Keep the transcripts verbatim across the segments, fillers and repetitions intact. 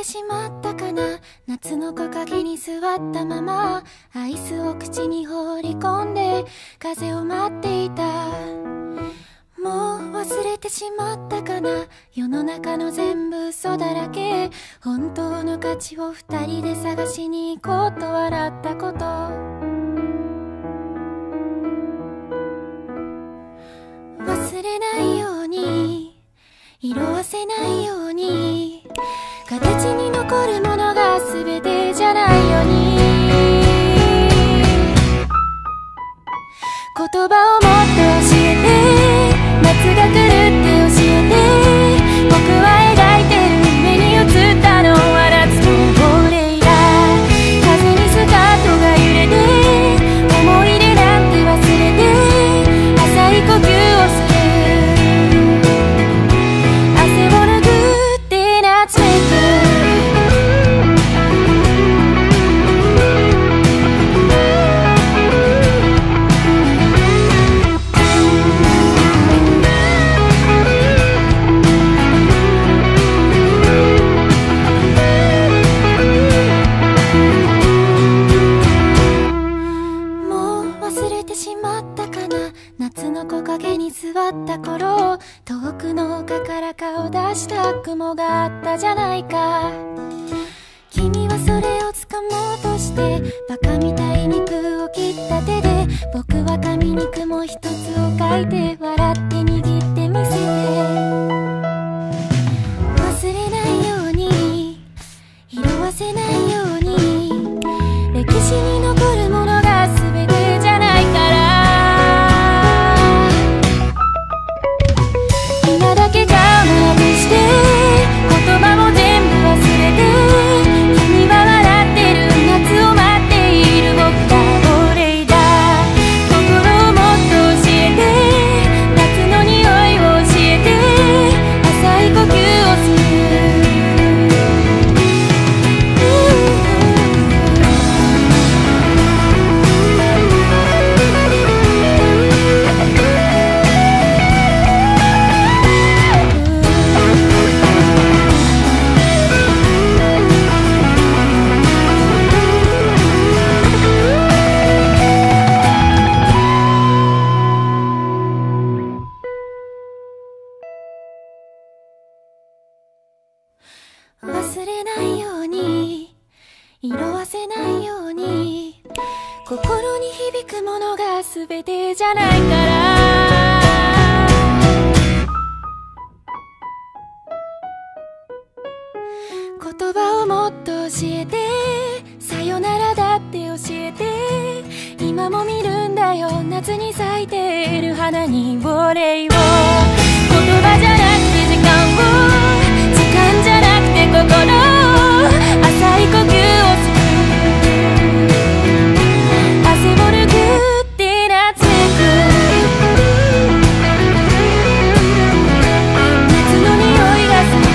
しまったかな。夏の木陰に座ったままアイスを口に放り込んで風を待っていた。もう忘れてしまったかな。世の中の全部嘘だらけ。本当の価値を二人で探しに行こうと笑ったこと。忘れないように色褪せないように形に残るものが全てじゃないように言葉をもっと教えて夏が来るって教えて僕は描いてる目に映ったのは夏の亡霊だ。風にスカートが揺れて思い出なんて忘れて浅い呼吸をする。汗を拭って夏めく夏の木陰に座った頃遠くの丘から顔出した雲があったじゃないか。君はそれを掴もうとしてバカみたいに肉を切った手で僕は紙に雲一つを描いて笑って握ってみせて忘れないように色褪せないように歴史に残るものが全てじゃないから今だけ顔なくして言葉を全部忘れて君は笑ってる夏を待っている僕が亡霊だ。心をもっと教えて夏の匂いを教えて浅い呼吸をする。忘れないように色褪せないように心に響くものが全てじゃないから言葉をもっと教えてさよならだって教えて今も見るんだよ夏に咲いている花にお礼を言葉じゃなくて時間を時間じゃなくて心浅い呼吸をする汗を拭って夏めく夏の匂いがする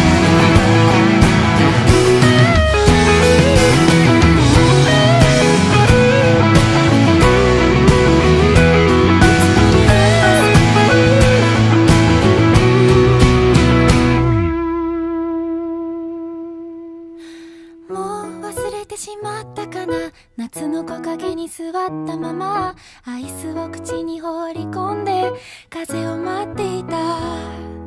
忘れてしまったかな。夏の木陰に座ったままアイスを口に放り込んで風を待っていた。